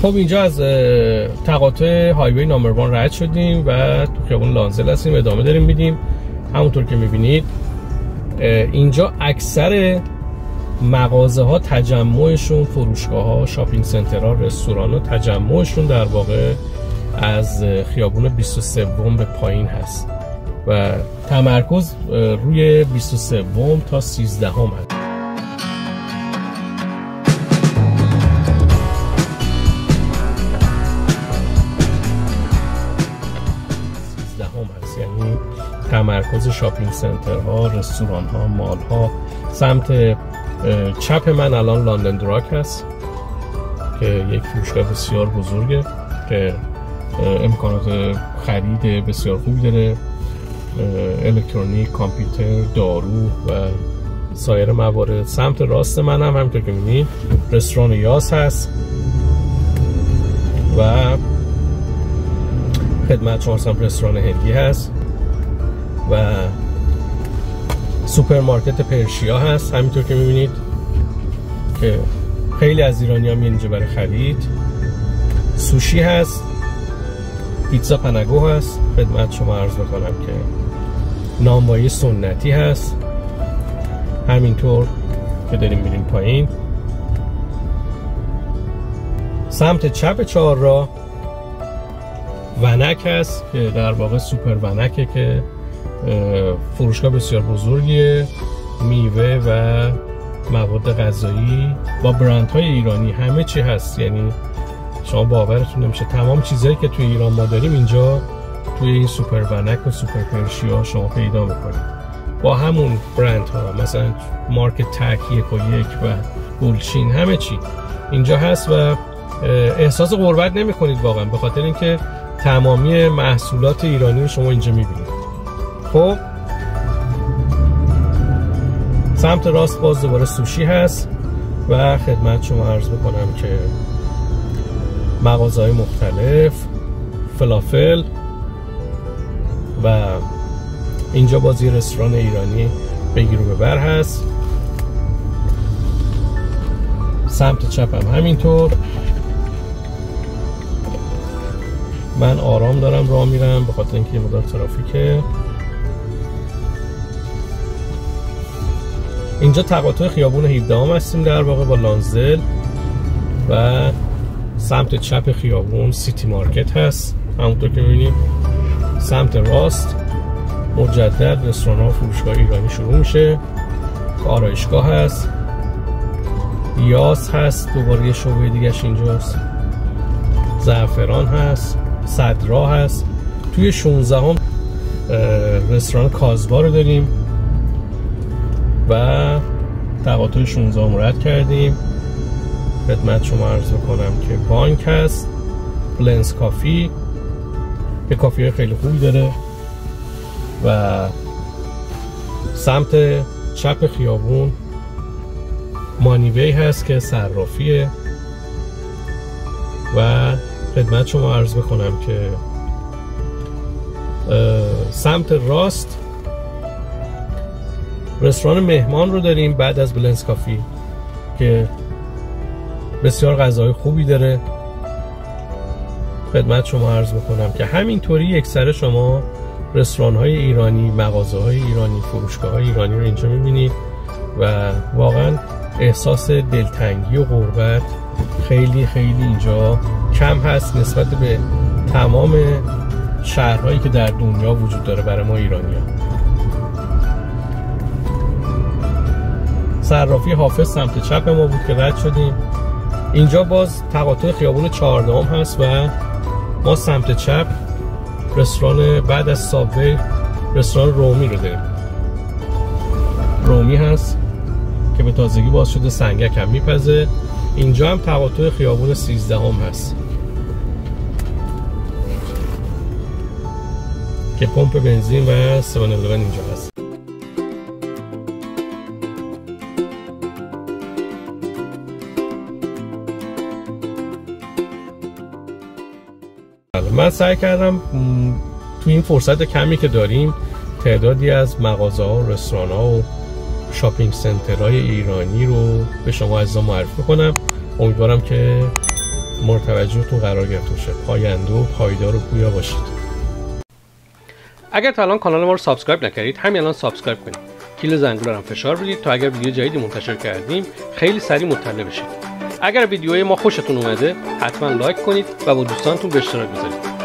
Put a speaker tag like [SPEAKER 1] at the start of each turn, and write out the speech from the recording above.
[SPEAKER 1] خب اینجا از تقاطع هایوی نامبر 1 رد شدیم و تو خیابون لانزل هستیم، ادامه داریم میدیم. همونطور که میبینید اینجا اکثر مغازه ها تجمعشون، فروشگاه ها، شاپینگ سنترها، رستوران ها تجمعشون در واقع از خیابون 23 به پایین هست و تمرکز روی 23 تا 13 هست. 13 هست، یعنی تمرکز شاپینگ سنترها، رستوران ها، مال ها. سمت چپ من الان لندن دراگ هست که یک فروشگاه بسیار بزرگه که امکانات خرید بسیار خوبی داره، الکترونیک، کامپیوتر، دارو و سایر موارد. سمت راست من هم همونطور که می‌بینید رستوران یاس هست و خدمت شما رستوران هندی هست و سوپرمارکت پرشیا هست همینطور که می‌بینید که خیلی از ایرانی‌ها میان اینجا برای خرید. سوشی هست، پیتزا پنگو هست. خدمت شما عرض بکنم که نانوایی سنتی هست همینطور که داریم میریم پایین. سمت چپ چهارراه ونک هست که در واقع سوپر ونکه که فروشگاه بسیار بزرگیه، میوه و مواد غذایی با برندهای ایرانی همه چی هست. یعنی شما باورتون نمیشه تمام چیزهایی که توی ایران ما داریم اینجا توی این سوپر ونک و سوپر پرشیا شما پیدا میکنید با همون برند ها، مثلا مارک تک 1 و 1 و گلچین، همه چی اینجا هست و احساس غربت نمی کنید واقعا، به خاطر اینکه تمامی محصولات ایرانی رو شما اینجا میبینید. خب سمت راست باز دوباره سوشی هست و خدمت شما عرض بکنم که مغازه‌های مختلف، فلافل و اینجا باز یه رستوران ایرانی بگیر و ببر هست. سمت چپ هم همینطور. من آرام دارم راه میرم به خاطر اینکه یه مقدار ترافیکه. اینجا تقاطع خیابون 17 هستیم در واقع با لانزل و سمت چپ خیابون سیتی مارکت هست همونطور که می‌بینید. سمت راست مجدد رستوران ها و فروشگاه ایرانی شروع میشه. آرایشگاه هست، یاس هست، دوباره یه شعبه دیگه‌اش اینجاست، زعفران هست، صدرا هست. توی 16 هم رستوران کازبا رو داریم و تقاطع 16 هم رد کردیم. خدمت شما عرض بکنم که بانک هست، بلنس کافی که کافی خیلی خوبی داره و سمت چپ خیابون مانیوی هست که صرافیه و خدمت شما عرض بکنم که سمت راست رستوران مهمان رو داریم بعد از بلنس کافی که بسیار غذای خوبی داره. خدمت شما عرض بکنم که همینطوری یکسره شما رستوران های ایرانی، مغازه های ایرانی، فروشگاه های ایرانی رو اینجا میبینید و واقعا احساس دلتنگی و غربت خیلی خیلی اینجا کم هست نسبت به تمام شهرهایی که در دنیا وجود داره برای ما ایرانی ها. صرافی حافظ سمت چپ ما بود که رد شدیم. اینجا باز تقاطع خیابون 14 هست و ما سمت چپ رستوران بعد از سابوی رستوران رومی رو داریم. رومی هست که به تازگی باز شده، سنگک هم میپزه. اینجا هم تقاطع خیابون 13 هست که پمپ بنزین و 7-11 اینجا هست. من سعی کردم تو این فرصت کمی که داریم تعدادی از مغازه ها و رستوران ها و شاپینگ سنترهای ایرانی رو به شما عزیزان معرفی کنم. امیدوارم که توجهتون قرار گرفته باشه. پاینده و پایدار و پویا باشید.
[SPEAKER 2] اگر تا الان کانال ما رو سابسکرایب نکردید همین الان سابسکرایب کنید. کیل زنگوله رو هم فشار بدید تا اگر ویدیو جدیدی منتشر کردیم خیلی سریع مطلع بشید. اگر ویدیوهای ما خوشتون اومده حتما لایک کنید و با دوستانتون به اشتراک بذارید.